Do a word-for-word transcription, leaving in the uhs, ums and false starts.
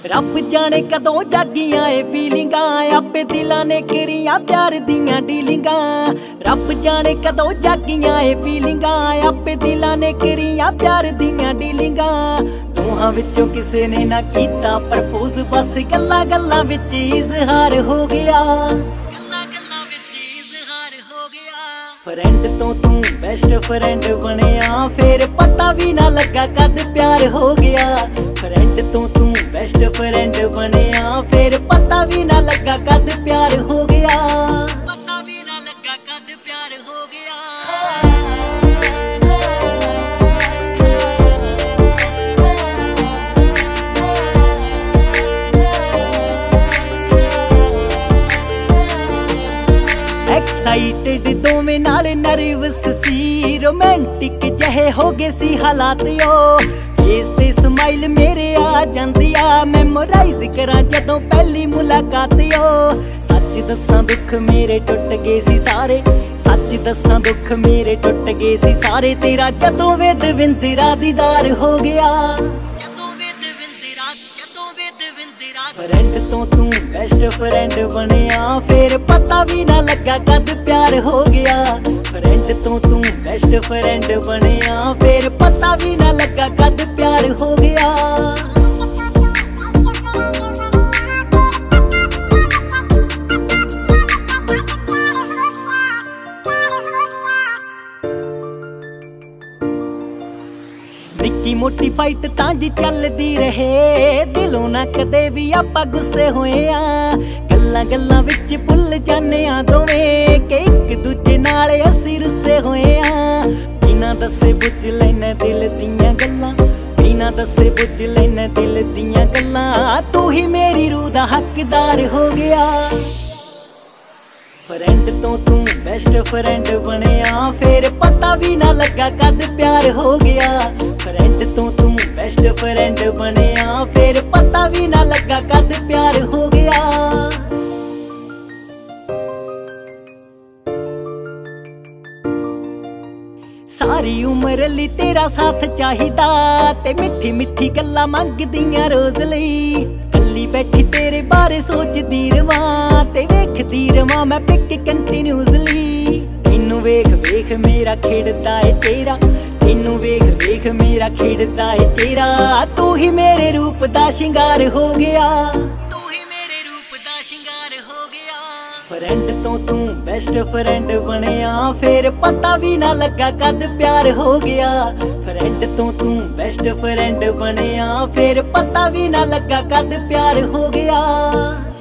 रब जाने कदों जागिया ए फीलिंगा, आपे दिलां ने करियां प्यार दियां डीलिंगा। रब जाने कदों जागिया ए फीलिंगा, आपे दिलां ने करियां प्यार दियां डीलिंगा। दोहां विचों किसे ने ना कीता प्रपोज, बस गल्लां गल्लां विच इजहार हो गया। फ्रेंड तो तू बेस्ट फ्रेंड बनिया, फिर पता भी ना लगा कद प्यार हो गया। फ्रेंड तो तू बेस्ट फ्रेंड बनिया, फिर पता भी ना लगा कद प्यार हो गया। पता भी ना लगा कद प्यार हो गया। एक्साइटेड दोवें नाल नर्वस सी, रोमांटिक जहे हो गए सी हालात यो। फेस ते स्माइल मेरे आ जांदी आ, मैमोराइज करा जदों पहली मुलाकात यो। सच दसां दुख मेरे टुट गए सी सारे, सच दसां दुख मेरे टुट गए सी सारे। तेरा जदों वे दविंदरा दीदार हो गया। फ्रेंड तो तू बेस्ट फ्रेंड बनिया, फिर पता भी ना लगा कद प्यार हो गया। फ्रेंड तो तू बेस्ट फ्रेंड बनिया, फिर पता भी ना लगा कद प्यार हो गया। निक्की मोटी फाइट तां जी चलदी रहे, दिलों ना कदे भी आपां गुस्से होए आ। गल्लां गल्लां विच भुल जाने आ दोवें, कि इक दूजे नाल असीं रुस्से होए आ। बिना दस्से बुझ लैने दिल दियां गल्लां, बिना दस्से बुझ लैने दिल दियां गल्लां। तू ही मेरी रूह दा हकदार हो गया। फ्रेंड तो तू बेस्ट फ्रेंड बनिया, फिर पता भी ना लगा कद प्यार हो गया। फ्रेंड तो तू बेस्ट फ्रेंड बनिया, फिर पता भी ना लगा कद प्यार हो गया। सारी उम्र ली तेरा साथ चाहिदा, ते मिठी मिठी गल्लां मंगदियां रोज लई। कल्ली बैठी तेरे बारे सोचदी रवां, ते वेखदी रवां मैं पिक कंटीन्यूअसली। तेनू वेख वेख मेरा खिड़दा है चेहरा, तेनू वेख वेख मेरा खिड़दा है चेहरा। तू ही मेरे रूप दा शिंगार हो गया। तू ही मेरे रूप दा शिंगार हो गया। फ्रेंड तो तू बेस्ट फ्रेंड बनिया, फिर पता भी ना लगा कद प्यार हो गया। फ्रेंड तो तू बेस्ट फ्रेंड बनिया, फिर पता भी ना लगा कद प्यार हो गया।